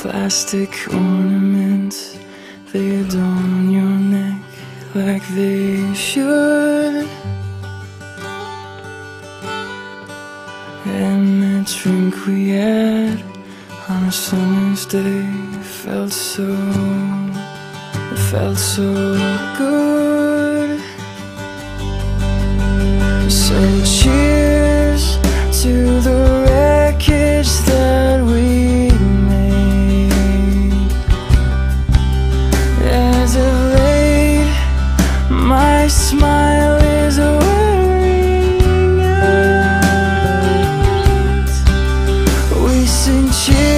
Plastic ornaments, they adorn your neck like they should. And that drink we had on a summer's day felt so good. So cheers to the wreckage that we made. As of late, my smile is wearing out. We sing cheers